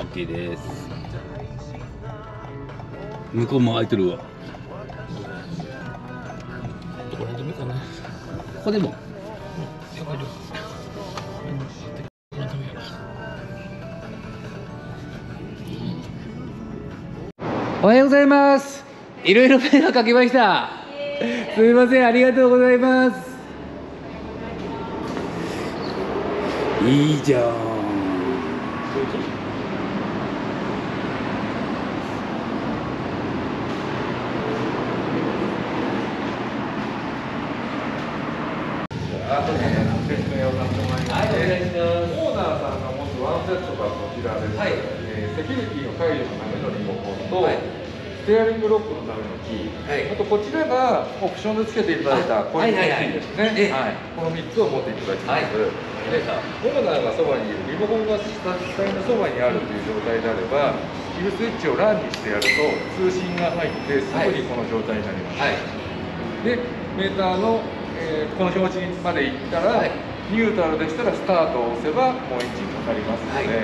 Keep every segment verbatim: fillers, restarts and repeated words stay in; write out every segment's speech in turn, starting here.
OK です。向こうも空いてるわ。 どこら辺でもいいかな。 ここでも。おはようございます。いろいろ迷惑かけました。すみません、ありがとうございます。いいじゃん。 あと説明をさせてもらいます。オーナーさんが持つワンセットがこちらです。はい、えー、セキュリティの解除のためのリモコンと、はい、ステアリングロックのためのキー、はい、あとこちらがオプションで付けていただいたコインのキーですね。はい、このみっつを持っていただきます。はい、でオーナーがそばにいる、リモコンが下のそばにあるという状態であれば、キルスイッチをランにしてやると通信が入ってすぐにこの状態になります。はい、でメーターのえー、この表示まで行ったら、はい、ニュートラルでしたらスタートを押せばもうエンジンかかりますので、はい、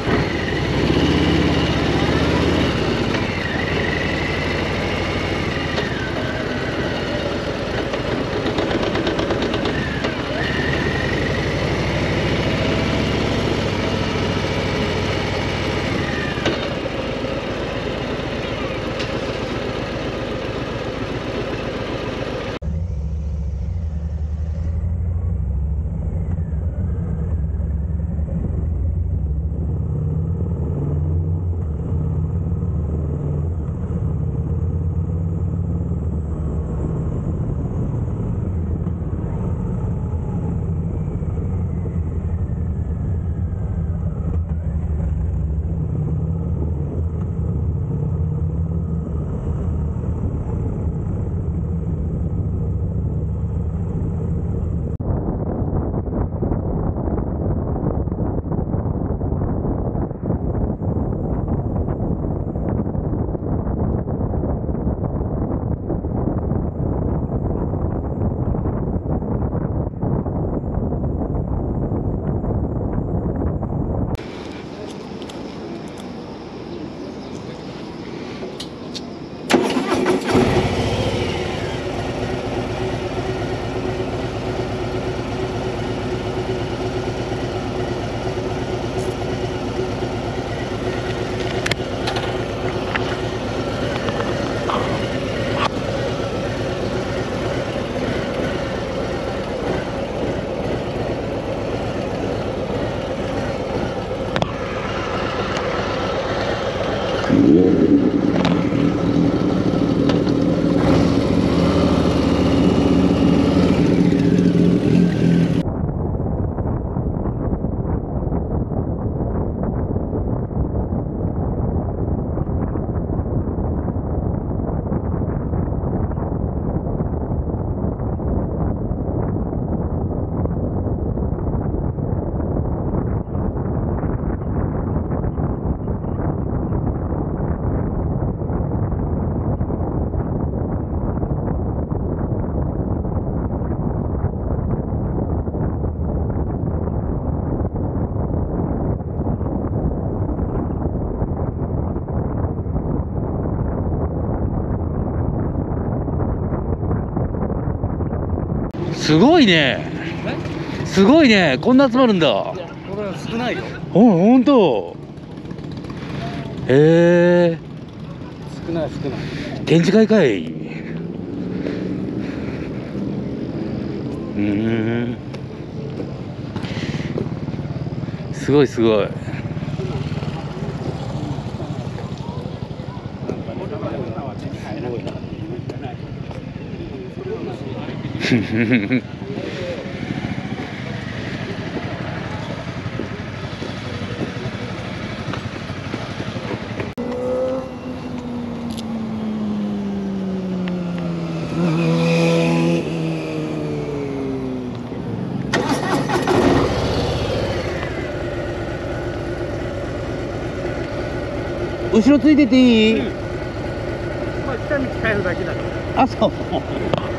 すごいね。すごいね。こんな集まるんだ。これは少ないよ。 ほほんと。へえ。 少ない少ない。 展示会かい。うん。すごいすごい。ふふふふ。後ろついてていい？ うん、まあ、来た道変えるだけだから。 あ、そう。